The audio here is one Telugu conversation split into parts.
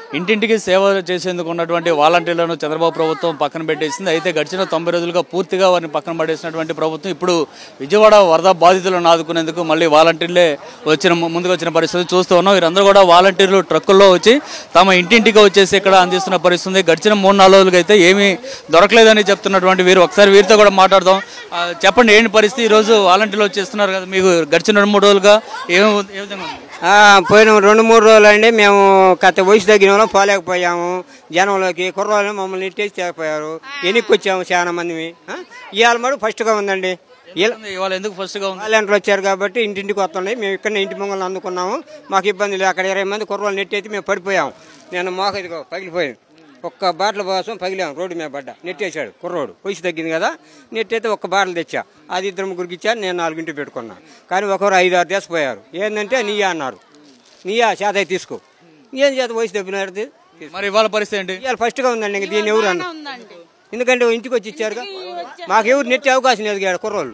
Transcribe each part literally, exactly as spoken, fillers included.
ఇంటింటికి సేవ చేసేందుకు ఉన్నటువంటి వాలంటీర్లను చంద్రబాబు ప్రభుత్వం పక్కన పెట్టేసింది. అయితే గడిచిన తొంభై రోజులుగా పూర్తిగా వారిని పక్కన పడేసినటువంటి ప్రభుత్వం ఇప్పుడు విజయవాడ వరద బాధితులను ఆదుకునేందుకు మళ్ళీ వాలంటీర్లే వచ్చిన ముందుకు వచ్చిన పరిస్థితి చూస్తూ ఉన్నాం. వీరందరూ కూడా వాలంటీర్లు ట్రక్కుల్లో వచ్చి తమ ఇంటింటికి వచ్చేసి ఇక్కడ అందిస్తున్న పరిస్థితి. గడిచిన మూడు నాలుగు రోజులకి అయితే ఏమీ దొరకలేదని చెప్తున్నటువంటి వీరు ఒకసారి వీరితో కూడా మాట్లాడదాం. చెప్పండి, ఏంటి పరిస్థితి? ఈరోజు వాలంటీర్లు వచ్చేస్తున్నారు కదా, మీకు గడిచిన రెండు మూడు రోజులుగా ఏ ఏ విధంగా ఉంది? పోయిన రెండు మూడు రోజులు అండి మేము కథ వయసు తగ్గిన వాళ్ళు పోలేకపోయాము. జనంలోకి కుర్రోళ్ళు మమ్మల్ని నెట్టేసి తేకపోయారు. ఎన్నికకి వచ్చాము చాలా మంది. ఇవాళ మటు ఫస్ట్గా ఉందండి. ఇవాళ ఎందుకు ఫస్ట్గా ఉంది? వాలంటీర్లు వచ్చారు కాబట్టి ఇంటింటికి వస్తున్నాయి. మేము ఇక్కడ ఇంటి పొంగల్ని అందుకున్నాము. మాకు ఇబ్బంది లేదు. అక్కడ ఇరవై మంది కుర్రోళ్ళు నెట్టేసి మేము పడిపోయాము. నేను మోక ఇదిగో పగిలిపోయాను. ఒక్క బాటల కోసం పగిలాము. రోడ్డు మీద పడ్డా. నెట్టేశాడు కుర్రోడు. వయసు తగ్గింది కదా, నెట్టయితే ఒక్క బాటలు తెచ్చా. అది ఇద్దరు ముగ్గురికి ఇచ్చాను. నేను నాలుగింటి పెట్టుకున్నాను. కానీ ఒకరు ఐదు ఆరు దేశపోయారు. ఏంటంటే నీయా అన్నారు. నీయా చేత తీసుకో. ఏం చేత వయసు తగ్గినారు. మరి ఇవాళ పరిస్థితి ఏంటి? ఇవాళ ఫస్ట్గా ఉందండి. ఇంక దీన్ని ఎవరు అన్న, ఎందుకంటే ఇంటికి వచ్చి ఇచ్చారుగా. మాకు ఎవరు నెట్టే అవకాశం లేదు కదా కుర్రోళ్ళు.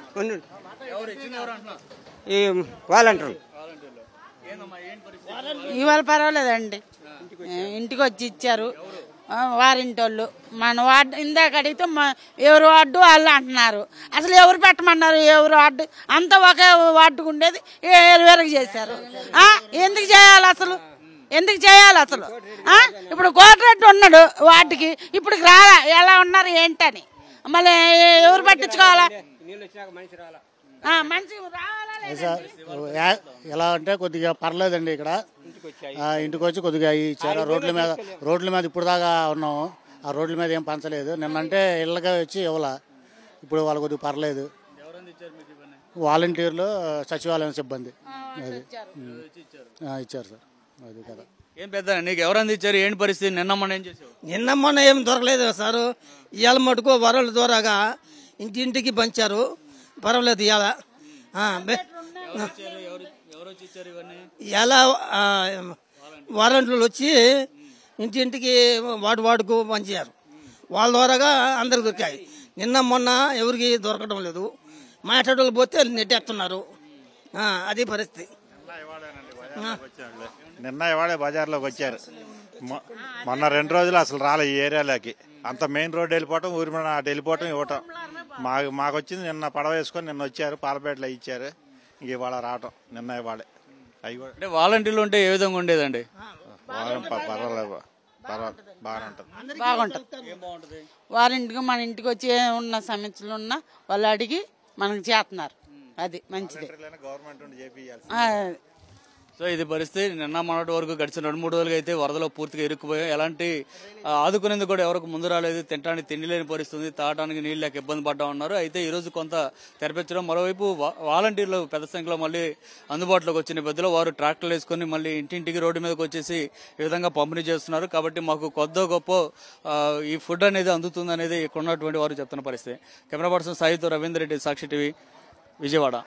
ఈ వాలంటీర్లు ఇవాళ పర్వాలేదండి, ఇంటికి వచ్చి ఇచ్చారు వారింటి వాళ్ళు. మన వార్డు ఇందాక అడిగితే ఎవరు వార్డు వాళ్ళు అంటున్నారు. అసలు ఎవరు పెట్టమన్నారు? ఎవరు వార్డు అంతా ఒకే వార్డుకు ఉండేది వేరువేరుగా చేశారు. ఎందుకు చేయాలి అసలు? ఎందుకు చేయాలి అసలు? ఇప్పుడు కోటరెడ్డి ఉన్నాడు వార్డుకి, ఇప్పుడు రాలా ఎలా ఉన్నారు ఏంటని మళ్ళీ ఎవరు పట్టించుకోవాలా? మనిషి రావాలా? ఎలా అంటే కొద్దిగా పర్లేదండి. ఇక్కడ ఇంటికి వచ్చి కొద్దిగా ఇచ్చారు. రోడ్ల మీద రోడ్ల మీద ఇప్పుడు దాకా ఉన్నాము. ఆ రోడ్ల మీద ఏం పంచలేదు. నిన్నంటే ఇళ్ళగా వచ్చి ఇవ్వాల. ఇప్పుడు వాళ్ళు కొద్దిగా పర్లేదు. వాలంటీర్లు, సచివాలయం సిబ్బంది అది ఇచ్చారు సార్. అది కదా. ఏం పెద్ద నీకు ఎవరు అందించారు? ఏంటి పరిస్థితి? నిన్న మొన్న ఏం చేసావు? నిన్న మొన్న ఏం దొరకలేదు సారు. ఇవాళ మటుకు వరల ద్వారాగా ఇంటింటికి పంచారు. పర్వాలేదు. ఇవాళ ఎలా వాలంటీర్లు వచ్చి ఇంటింటికి వాడు వాడుకు పంచారు. వాళ్ళ ద్వారాగా అందరికి దొరికాయి. నిన్న మొన్న ఎవరికి దొరకడం లేదు. మాట్లాడోళ్ళు పోతే నెట్టేస్తున్నారు. అది పరిస్థితి. నిన్న ఇవాడే బజార్లోకి వచ్చారు. మొన్న రెండు రోజులు అసలు రాలే ఈ ఏరియాలోకి. అంత మెయిన్ రోడ్డు వెళ్ళిపోవటం, ఊరి మీద అటు వెళ్ళిపోవటం, ఇవ్వటం. మాకు మాకు వచ్చింది నిన్న పడవ వేసుకొని నిన్న వచ్చారు. పాలపేటలో ఇచ్చారు. ఇంక ఇవాళ రావటం నిన్న ఇవాళే. అవి కూడా అంటే వాలంటీర్లు ఉంటే ఏ విధంగా ఉండేదండి? పర్వాలేదు, పర్వాలేదు, బాగానే ఉంటుంది. బాగుంటుంది. వారింటికి మన ఇంటికి వచ్చి ఉన్న సమస్యలు ఉన్నా వాళ్ళు అడిగి మనకు చేస్తున్నారు. అది మంచిది. గవర్నమెంట్ చేపియాలి. సో ఇది పరిస్థితి. నిన్న మొన్నటి వరకు గడిచిన రెండు మూడు రోజులుగా అయితే వరదలో పూర్తిగా ఇరుక్కుపోయాం. ఎలాంటి ఆదుకునేందుకు కూడా ఎవరికి ముందు రాలేదు. తినడానికి తిండి లేని పరిస్థితుంది. తాగడానికి నీళ్ళు లేక ఇబ్బంది పడ్డా ఉన్నారు. అయితే ఈ రోజు కొంత తెరపించడం. మరోవైపు వాలంటీర్లు పెద్ద సంఖ్యలో మళ్ళీ అందుబాటులోకి వచ్చిన పెద్దలో వారు ట్రాక్టర్లు వేసుకుని మళ్ళీ ఇంటింటికి రోడ్డు మీదకి వచ్చేసి ఈ విధంగా పంపిణీ చేస్తున్నారు. కాబట్టి మాకు కొద్దో గొప్ప ఈ ఫుడ్ అనేది అందుతుంది అనేది ఇక్కడ ఉన్నటువంటి వారు చెప్తున్న పరిస్థితి. కెమెరా పర్సన్ సాయితో రవీందర్ రెడ్డి, సాక్షి టీవీ, విజయవాడ.